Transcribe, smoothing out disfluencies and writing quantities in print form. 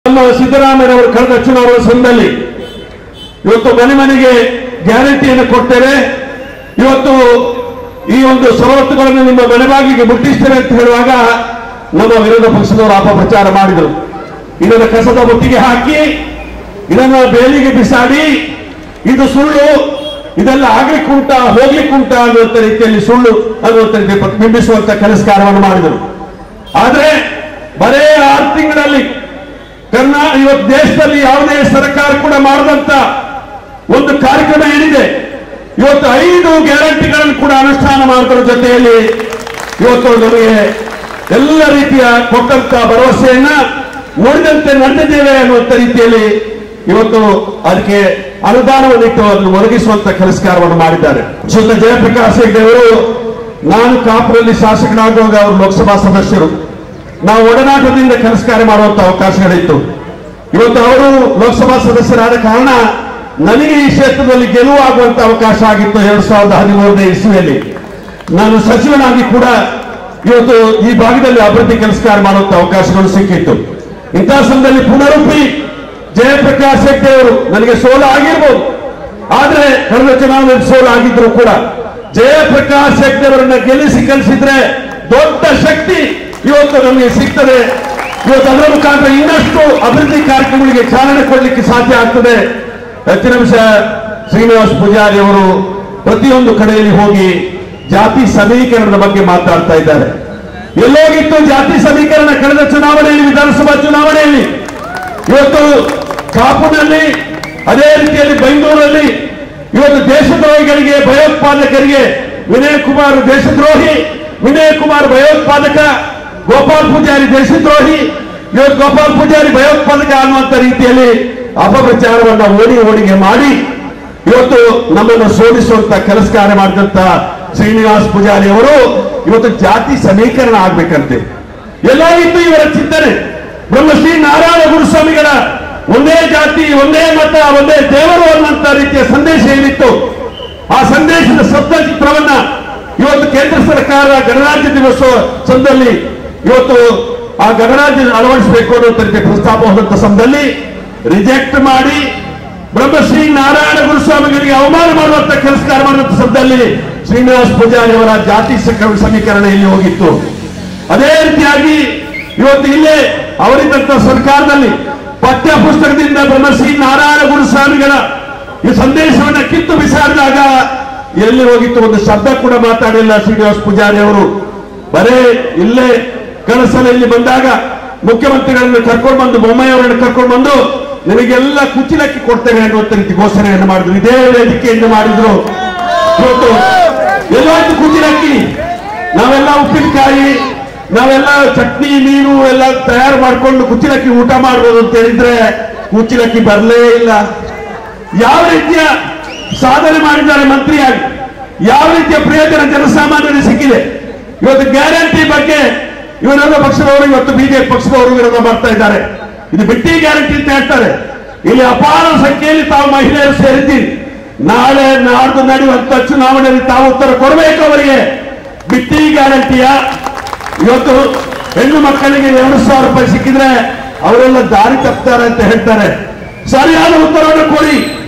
ನಮ್ಮ ಸಿದ್ದರಾಮಯ್ಯ ಅವರು ಕಳೆದ ಚುನಾವಣಾ ಸಮಯದಲ್ಲಿ ಇವತ್ತು ಮನೆ ಮನೆಗೆ ಗ್ಯಾರಂಟಿಯನ್ನು ಕೊಡ್ತೇವೆ, ಇವತ್ತು ಈ ಒಂದು ಸವಲತ್ತುಗಳನ್ನು ನಿಮ್ಮ ಮನೆ ಬಾಗಿಲಿಗೆ ಮುಟ್ಟಿಸ್ತೇವೆ ಅಂತ ಹೇಳುವಾಗ ನಮ್ಮ ವಿರೋಧ ಪಕ್ಷದವರು ಅಪಪ್ರಚಾರ ಮಾಡಿದರು. ಇದನ್ನು ಕಸದ ಬುಟ್ಟಿಗೆ ಹಾಕಿ ಇದನ್ನು ಬೇಲಿಗೆ ಬಿಸಾಡಿ ಇದು ಸುಳ್ಳು, ಇದೆಲ್ಲ ಆಗ್ಲಿಕ್ಕುಂಟ ಹೋಗ್ಲಿಕ್ಕುಂಟ ಅನ್ನುವಂಥ ರೀತಿಯಲ್ಲಿ ಸುಳ್ಳು ಅನ್ನುವಂಥ ಬಿಂಬಿಸುವಂತ ಕೆಲಸ ಕಾರ್ಯವನ್ನು ಮಾಡಿದರು. ಆದ್ರೆ ಬರೇ 6 ತಿಂಗಳಲ್ಲಿ ಇವತ್ತು ದೇಶದಲ್ಲಿ ಯಾವುದೇ ಸರ್ಕಾರ ಕೂಡ ಮಾಡದಂತ ಒಂದು ಕಾರ್ಯಕ್ರಮ ಏನಿದೆ, ಇವತ್ತು 5 ಗ್ಯಾರಂಟಿಗಳನ್ನು ಕೂಡ ಅನುಷ್ಠಾನ ಮಾಡುವುದರ ಜೊತೆಯಲ್ಲಿ ಇವತ್ತು ನಮಗೆ ಎಲ್ಲ ರೀತಿಯ ಕೊಟ್ಟಂತ ಭರವಸೆಯನ್ನ ನೋಡಿದಂತೆ ನಡೆದಿದ್ದೇವೆ ಅನ್ನುವಂಥ ರೀತಿಯಲ್ಲಿ ಇವತ್ತು ಅದಕ್ಕೆ ಅನುದಾನವನ್ನಿಟ್ಟು ಅದನ್ನು ಒದಗಿಸುವಂತ ಕೆಲಸ ಕಾರ್ಯವನ್ನು ಮಾಡಿದ್ದಾರೆ. ಸ್ವತಃ ಜಯಪ್ರಕಾಶ್ ಹೆಗ್ಡೆ ಅವರು, ನಾನು ಕಾಪುರಲ್ಲಿ ಶಾಸಕನಾಗುವಾಗ ಅವರು ಲೋಕಸಭಾ ಸದಸ್ಯರು, ನಾವು ಒಡನಾಟದಿಂದ ಕೆಲಸ ಕಾರ್ಯ ಮಾಡುವಂತ ಅವಕಾಶಗಳಿತ್ತು. ಇವತ್ತು ಅವರು ಲೋಕಸಭಾ ಸದಸ್ಯರಾದ ಕಾರಣ ನನಗೆ ಈ ಕ್ಷೇತ್ರದಲ್ಲಿ ಗೆಲುವಾಗುವಂತ ಅವಕಾಶ ಆಗಿತ್ತು. 2013ನೇ ಇಸ್ವಿಯಲ್ಲಿ ನಾನು ಸಚಿವನಾಗಿ ಕೂಡ ಇವತ್ತು ಈ ಭಾಗದಲ್ಲಿ ಅಭಿವೃದ್ಧಿ ಕೆಲಸ ಕಾರ್ಯ ಮಾಡುವಂತ ಅವಕಾಶಗಳು ಸಿಕ್ಕಿತ್ತು. ಇಂತಹ ಸಮಯದಲ್ಲಿ ಪುನರುಪಿ ಜಯಪ್ರಕಾಶ್ ಹೆಗ್ಡೆ ಅವರು, ನನಗೆ ಸೋಲು ಆಗಿರ್ಬೋದು, ಆದ್ರೆ ಕಳೆದ ಚುನಾವಣೆಯಲ್ಲಿ ಸೋಲು ಆಗಿದ್ರು ಕೂಡ ಜಯಪ್ರಕಾಶ್ ಹೆಗ್ಡೆ ಅವರನ್ನ ಗೆಲ್ಲಿಸಿ ಕಳಿಸಿದ್ರೆ ದೊಡ್ಡ ಶಕ್ತಿ ಇವತ್ತು ನಮಗೆ ಸಿಗ್ತದೆ. ಇವತ್ತು ಅದರ ಮುಖಾಂತರ ಇನ್ನಷ್ಟು ಅಭಿವೃದ್ಧಿ ಕಾರ್ಯಕ್ರಮಗಳಿಗೆ ಚಾಲನೆ ಕೊಡಲಿಕ್ಕೆ ಸಾಧ್ಯ ಆಗ್ತದೆ. ಹೆಚ್ಚಿನ ವಿಷಯ ಶ್ರೀನಿವಾಸ್ ಪೂಜಾರಿ ಅವರು ಪ್ರತಿಯೊಂದು ಕಡೆಯಲ್ಲಿ ಹೋಗಿ ಜಾತಿ ಸಮೀಕರಣದ ಬಗ್ಗೆ ಮಾತಾಡ್ತಾ ಇದ್ದಾರೆ. ಎಲ್ಲೋಗಿತ್ತು ಜಾತಿ ಸಮೀಕರಣ ಕಳೆದ ಚುನಾವಣೆಯಲ್ಲಿ, ವಿಧಾನಸಭಾ ಚುನಾವಣೆಯಲ್ಲಿ? ಇವತ್ತು ಕಾಪುನಲ್ಲಿ, ಅದೇ ರೀತಿಯಲ್ಲಿ ಬೆಂಗಳೂರಲ್ಲಿ ಇವತ್ತು ದೇಶದ್ರೋಹಿಗಳಿಗೆ, ಭಯೋತ್ಪಾದಕರಿಗೆ ವಿನಯ್ ಕುಮಾರ್ ದೇಶದ್ರೋಹಿ, ವಿನಯ್ ಕುಮಾರ್ ಭಯೋತ್ಪಾದಕ, ಗೋಪಾಲ್ ಪೂಜಾರಿ ದೇಶದ್ರೋಹಿ, ಇವತ್ತು ಗೋಪಾಲ್ ಪೂಜಾರಿ ಭಯೋತ್ಪಾದಕ ಅನ್ನುವಂಥ ರೀತಿಯಲ್ಲಿ ಅಪಪ್ರಚಾರವನ್ನ ಓಡಿಗೆ ಮಾಡಿ ಇವತ್ತು ನಮ್ಮನ್ನು ಸೋಲಿಸುವಂತ ಕೆಲಸ ಕಾರ್ಯ ಮಾಡಿದಂತ ಶ್ರೀನಿವಾಸ್ ಪೂಜಾರಿ ಅವರು ಇವತ್ತು ಜಾತಿ ಸಮೀಕರಣ ಆಗ್ಬೇಕಂತೆ. ಎಲ್ಲಾಗಿತ್ತು ಇವರ ಚಿಂತನೆ? ಬ್ರಹ್ಮಶ್ರೀ ನಾರಾಯಣ ಗುರುಸ್ವಾಮಿಗಳ ಒಂದೇ ಜಾತಿ, ಒಂದೇ ಮತ, ಒಂದೇ ದೇವರು ಅನ್ನುವಂತ ರೀತಿಯ ಸಂದೇಶ ಏನಿತ್ತು, ಆ ಸಂದೇಶದ ಸಪ್ತ ಚಿತ್ರವನ್ನ ಇವತ್ತು ಕೇಂದ್ರ ಸರ್ಕಾರ ಗಣರಾಜ್ಯ ದಿವಸೋತ್ಸವ ಸಂದರ್ಭದಲ್ಲಿ ಇವತ್ತು ಆ ಗಣರಾಜ್ಯ ಅಳವಡಿಸಬೇಕು ಅನ್ನುವಂಥ ರೀತಿಯ ಪ್ರಸ್ತಾಪ ಹೋದಂತ ಸಮಯದಲ್ಲಿ ರಿಜೆಕ್ಟ್ ಮಾಡಿ ಬ್ರಹ್ಮಶ್ರೀ ನಾರಾಯಣ ಗುರುಸ್ವಾಮಿಗಳಿಗೆ ಅವಮಾನ ಮಾಡುವಂತ ಕೆಲಸ ಕಾರ್ಯ ಮಾಡುವಂತ ಸಮಯದಲ್ಲಿ ಶ್ರೀನಿವಾಸ್ ಪೂಜಾರಿ ಅವರ ಜಾತಿ ಸಮೀಕರಣ ಇಲ್ಲಿ ಹೋಗಿತ್ತು. ಅದೇ ರೀತಿಯಾಗಿ ಇವತ್ತು ಇಲ್ಲೇ ಅವರಿದ್ದಂತ ಸರ್ಕಾರದಲ್ಲಿ ಪಠ್ಯ ಪುಸ್ತಕದಿಂದ ಬ್ರಹ್ಮಶ್ರೀ ನಾರಾಯಣ ಗುರುಸ್ವಾಮಿಗಳ ಈ ಸಂದೇಶವನ್ನ ಕಿತ್ತು ಬಿಸಾಡಿದಾಗ ಎಲ್ಲಿ ಹೋಗಿತ್ತು? ಒಂದು ಶಬ್ದ ಕೂಡ ಮಾತಾಡಿಲ್ಲ ಶ್ರೀನಿವಾಸ್ ಪೂಜಾರಿ ಅವರು. ಬರೇ ಇಲ್ಲೇ ಕಳಸಲ ಇಲ್ಲಿ ಬಂದಾಗ ಮುಖ್ಯಮಂತ್ರಿಗಳನ್ನು ಕರ್ಕೊಂಡು ಬಂದು, ಬೊಮ್ಮಾಯಿ ಅವರನ್ನು ಕರ್ಕೊಂಡು ಬಂದು ನಿಮಗೆಲ್ಲ ಕುಚ್ಚಿಲಕ್ಕಿ ಕೊಡ್ತೇವೆ ಅನ್ನುವಂಥ ರೀತಿ ಘೋಷಣೆಯನ್ನು ಮಾಡಿದ್ರು. ಇದೇ ವೇದಿಕೆಯಿಂದ ಮಾಡಿದ್ರು. ಇವತ್ತು ಎಲ್ಲಾಯ್ತು ಕುಚ್ಚಿಲಕ್ಕಿ? ನಾವೆಲ್ಲ ಉಪ್ಪಿನಕಾಯಿ, ನಾವೆಲ್ಲ ಚಟ್ನಿ, ಮೀನು ಎಲ್ಲ ತಯಾರು ಮಾಡಿಕೊಂಡು ಕುಚ್ಚಿಲಕ್ಕಿ ಊಟ ಮಾಡ್ಬೋದು ಅಂತ ಹೇಳಿದ್ರೆ ಕುಚ್ಚಿಲಕ್ಕಿ ಬರಲೇ ಇಲ್ಲ. ಯಾವ ರೀತಿಯ ಸಾಧನೆ ಮಾಡಿದ್ದಾರೆ ಮಂತ್ರಿಯಾಗಿ, ಯಾವ ರೀತಿಯ ಪ್ರಯೋಜನ ಜನಸಾಮಾನ್ಯರಿಗೆ ಸಿಕ್ಕಿದೆ? ಇವತ್ತು ಗ್ಯಾರಂಟಿ ಬಗ್ಗೆ ವಿರೋಧ ಪಕ್ಷದವರು, ಇವತ್ತು ಬಿಜೆಪಿ ಪಕ್ಷದವರು ವಿರೋಧ ಮಾಡ್ತಾ ಇದ್ದಾರೆ. ಇದು ಬಿಟ್ಟಿ ಗ್ಯಾರಂಟಿ ಅಂತ ಹೇಳ್ತಾರೆ. ಇಲ್ಲಿ ಅಪಾರ ಸಂಖ್ಯೆಯಲ್ಲಿ ತಾವು ಮಹಿಳೆಯರು ಸೇರಿದ್ದೀರಿ. ನಾಳೆ ನಾಡ್ದು ನಡೆಯುವಂತ ಚುನಾವಣೆಯಲ್ಲಿ ತಾವು ಉತ್ತರ ಕೊಡಬೇಕು ಅವರಿಗೆ. ಬಿಟ್ಟಿ ಗ್ಯಾರಂಟಿಯ ಇವತ್ತು ಹೆಣ್ಣು ಮಕ್ಕಳಿಗೆ 2,000 ರೂಪಾಯಿ ಸಿಕ್ಕಿದ್ರೆ ಅವರೆಲ್ಲ ದಾರಿ ತಪ್ತಾರೆ ಅಂತ ಹೇಳ್ತಾರೆ. ಸರಿಯಾದ ಉತ್ತರವನ್ನು ಕೊಡಿ.